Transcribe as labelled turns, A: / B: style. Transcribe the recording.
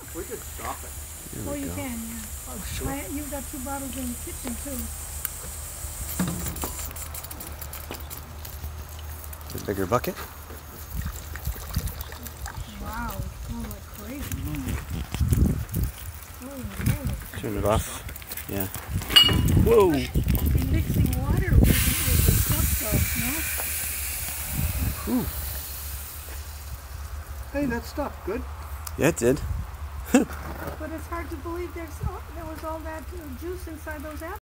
A: We could stop it.
B: Oh, you can, yeah. Oh, sure. You've got 2 bottles in the kitchen, too.
C: A bigger bucket?
B: Wow, it's going like crazy. Holy moly.
C: Turn it off. Yeah. Whoa!
B: You're mixing water with the stuff, though, no?
C: Ooh.
A: Hey, that stuff, good.
C: Yeah, it did.
B: But it's hard to believe there was all that juice inside those apples.